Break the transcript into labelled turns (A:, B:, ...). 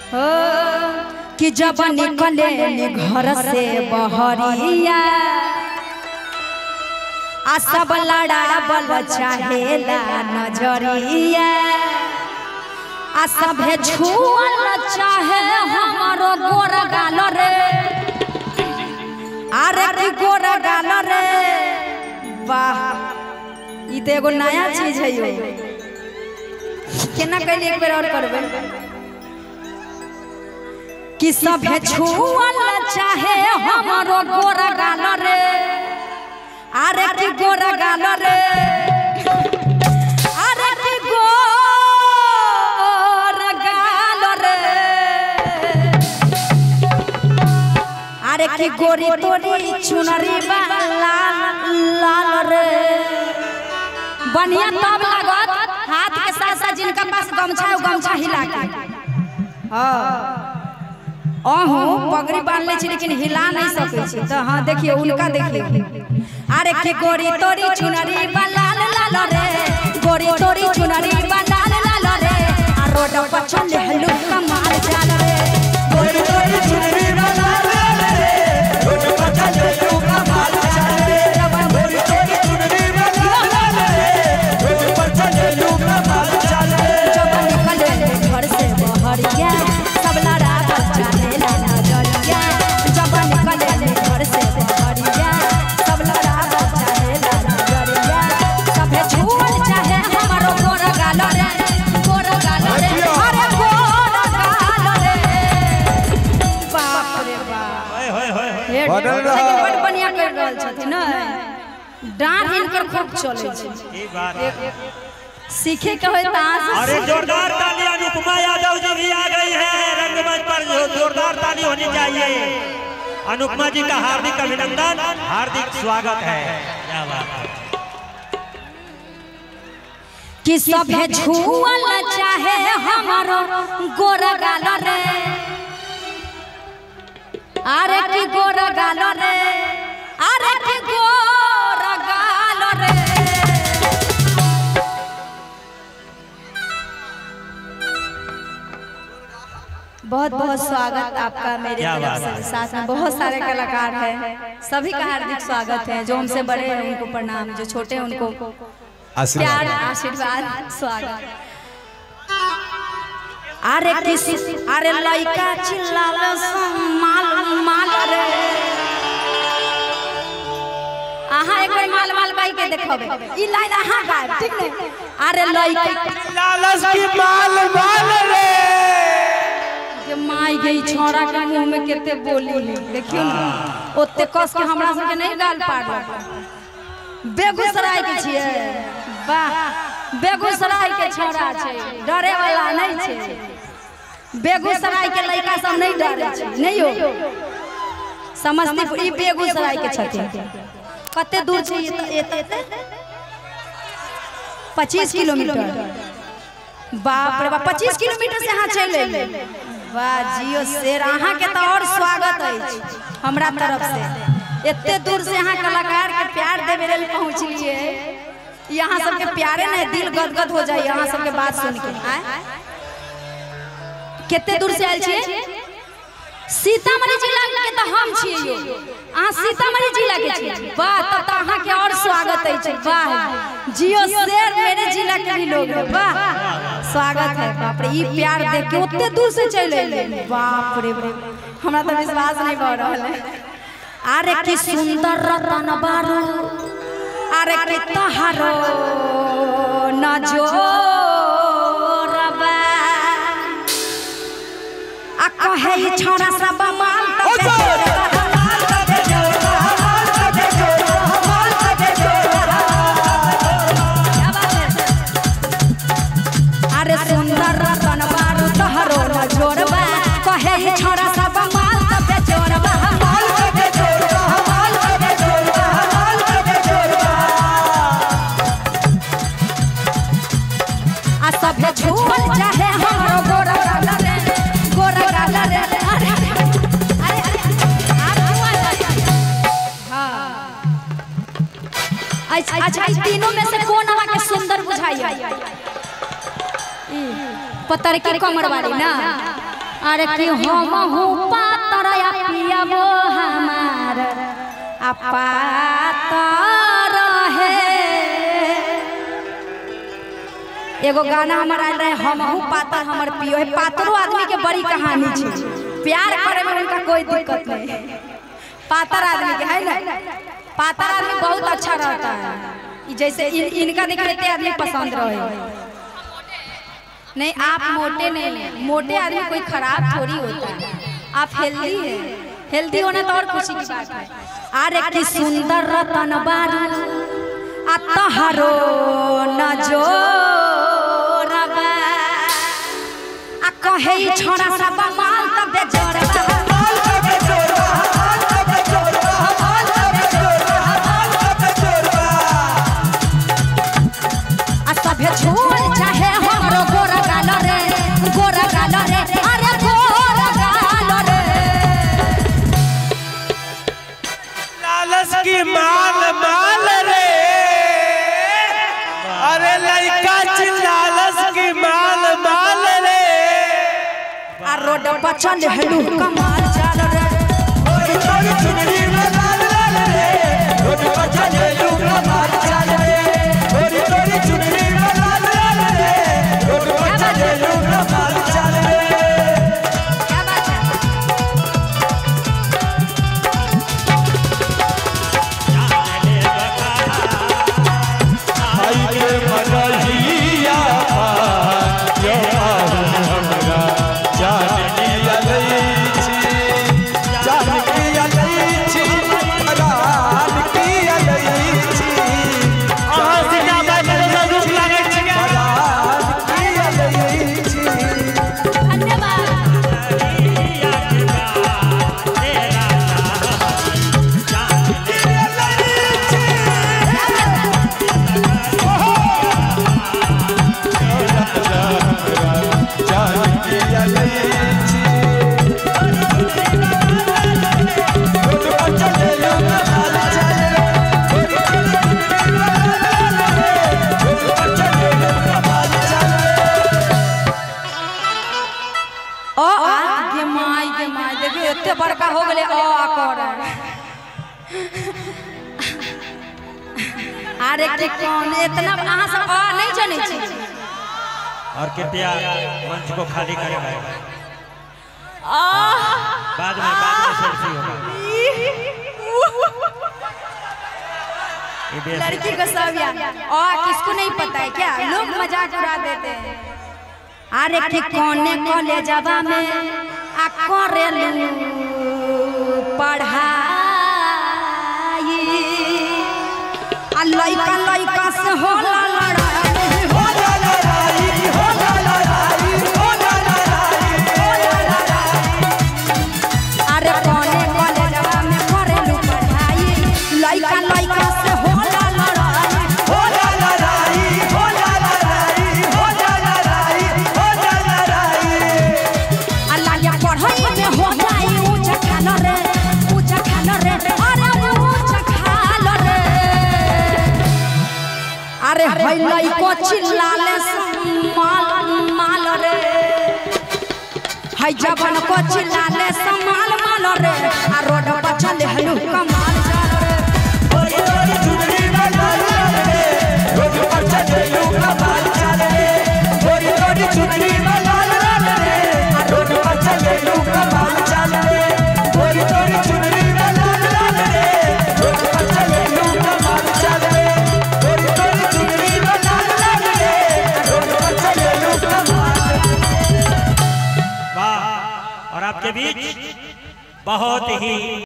A: कि जब निकले घर से बहरिया आ सब लड़ावल चाहेला नजरिया आ सभे छुअल चाहे हमारो गोर गाल रे अरे की गोर गाल रे वाह ई तो एगो नया चीज है यो केना कहली एक बेर और करबे कि सभे छुअल चाहे हमारो गोर गाल रे अरे की गोर गाल रे अरे की गोर गाल रे अरे की गोरी तोरी चुनरी बा लाल लाल रे बढ़िया तब लागत हाथ के साथ साथ जिनका पास गमछा है गमछा हिला के अहो पगड़ी बांध ले छी लेकिन हिला नहीं सकै छी तो हां देखिए उनका देखिए अरे के गोरी तोरी चुनरी बा लाल लाल रे गोरी तोरी चुनरी बा लाल लाल रे आ रोड पर चले हलू कमाल चाल रे गोरी तोरी चुनरी बा लाल लाल रे रोड पर चले हलू कमाल चाल रे गोरी तोरी चुनरी बा लाल लाल रे रोड पर चले हलू कमाल चाल रे जब निकले घर से बहरिया सब लड़ा चाले ला नजरिया जब निकले घर से बहरिया सब लड़ा चाले ला नजरिया सभे छुअल चाहे हमारो गोर गाल रे अरे गोर गाल रे बाप रे बाप बड़ बढ़िया कर रहल छथिन न डांस इनकर खूब चले छै ई बात सीखे के होय तास
B: अरे जोरदार ताली अनुपमा यादव जी भी आ गई है रंगमंच पर जोरदार ताली होनी चाहिए अनुपमा जी का हार्दिक अभिनंदन हार्दिक स्वागत है क्या बात है
A: कि सभे छुअल चाहे हमारो गोर गाल रे अरे की गोर गाल रे अरे की गोर गाल रे बहुत बहुत स्वागत आपका मेरे तरफ से साथ में बहुत सारे कलाकार हैं सभी का हार्दिक स्वागत है जो हमसे बड़े हैं उनको प्रणाम जो छोटे हैं उनको प्यार आशीर्वाद स्वागत अरे किसी अरे लइका चिल्लाल माल माल रे आहा एक बार माल माल बाई के देखबे ई लाइन आहा गायब ठीक नहीं अरे लइका
B: लालच की माल माल रे
A: माई गई छोरा के मुंह में केते बोली देखियो ना ओते कस के हमरा सब के नहीं गाल पाड़ बेगूसराय के छिए वाह बेगूसराय के छोरा छै डरे वाला नहीं छै बेगूसराय के लड़का सब नहीं डरे छै नहीं हो समस्तीपुर ई बेगूसराय के छथिन कते दूर छै एते 25 किलोमीटर बाप रे बाप 25 किलोमीटर से यहाँ चले वाह जियो शेर अहाँ के तो और स्वागत है हमरा तरफ से इतने दूर से यहाँ कलाकार के प्यार देवे लेल पहुँचलिए यहाँ सबके प्यारे नहीं दिल गदगद हो जाए यहाँ सबके बात सुन के कितने दूर से आयल छिए सीतामढ़ी जिला के तो हम छिए अहाँ सीतामढ़ी जिला के छिए वाह तब तो अहाँ के और स्वागत है वाह जियो शेर मेरे जिला के भी लोग हैं वाह स्वागत है बाप रे ई प्यार देख के उतने दूर से चले बाप रे हमरा तो विश्वास नहीं भ रहल है अरे की सुंदर रतन बारू अरे की तहारो नजोरबा आ कहे ई छोरा सब माल अरे सुंदर रतन बारू तहारो नजोरबा कहे ई छोरा सब माल तबे जोरबा सभे छुअल चाहे हमारो गोर गाल रे अरे अच्छा इस तीनों में से कौन आवा के सुंदर बुझाई पत्थर की कमर वाली ना अरे कि हम हूँ पातर या पिया वो हमार पातर है। एगो गाना हमारा आयल रहे हम हूँ पातर हमर पियो है। पातरो आदमी के बड़ी कहानी है, प्यार करे में उनका कोई दिक्कत नहीं। पातर आदमी के है ना, पातर आदमी बहुत अच्छा रहता है। जैसे इनका देख लेते आदमी पसंद रहे। नहीं आप मोटे नहीं, मोटे आदमी कोई खराब थोड़ी होता है। आप हेल्दी है, हेल्दी होना तो और खुशी की बात है। अरे कि सुंदर रतन बारू अतहरो न जो रबा आ कहे छोरा सब माल तब जोरबा आ सभे छोड़ चाहे हमरो गोरा गाल रे, गोरा गाल रे, अरे गोरा गाल रे।
C: लालच की माल माल रे, अरे लड़का लालच की माल माल रे।
A: आ रोड पर चल हेलू कमाल चाल रे,
C: तोरी चुनरी में लाल लाल रे। रोड पर चल हेलू कमाल चाल रे, तोरी चुनरी में लाल लाल रे। रोड पर चल हेलू कमाल चाल रे।
A: क्या बात है?
C: भाई के मनहिया यो हमरा जान लिया लईची, जान लिया लईची, रान किया लईची। आसिना बादल रूप लागे छिया, रान किया लईची।
A: धन्यवाद।
C: जान लिया लईची, रोड पर चले लो कमाल चाल रे। रोड पर चले लो कमाल चाल रे।
A: ओ आ गे माई देखिए इतने बड़का हो गले। ओ आ कर अरे के कौन इतना अहाँ सब आ नहीं जाने छी।
B: और कृपया मंच को खाली करें। बाद में सेल्फी होगा। ये बेस-
A: लड़की को सब याद और किसको नहीं पता है क्या, लोग मजाक उड़ा देते हैं। अरे कि कोने कॉलेजवा में आ करेलू पढ़ाई आ लइका लइका से होला लड़ाई, होला लड़ाई, होला लड़ाई, होला लड़ाई, होला लड़ाई। अरे कोने कॉलेजवा में करेलू पढ़ाई लइका लइका से होला लड़ाई, होला लड़ाई, होला लड़ाई, होला लड़ाई, होला लड़ाई। अल्लाह ये पढ़ाई में हो जाई ऊंचा खाल रे, ऊंचा खाल रे, अरे ऊंचा खाल रे। अरे है लइको चिल्लाले माल माल रे, है जवन को चिल्लाले माल माल रे। आ रोड पर चले हलू कमाल चाल रे,
C: तोरी चुनरी में लाल लाल रे। रोड पर चले लो कमाल चाल रे, तोरी चुनरी में लाल लाल रे। रोड पर चले लो कमाल चाल रे, तोरी चुनरी में लाल लाल रे। रोड पर चले लो कमाल चाल रे, तोरी चुनरी में लाल लाल रे। रोड पर चले लो कमाल।
B: वाह। और आपके बीच बहुत ही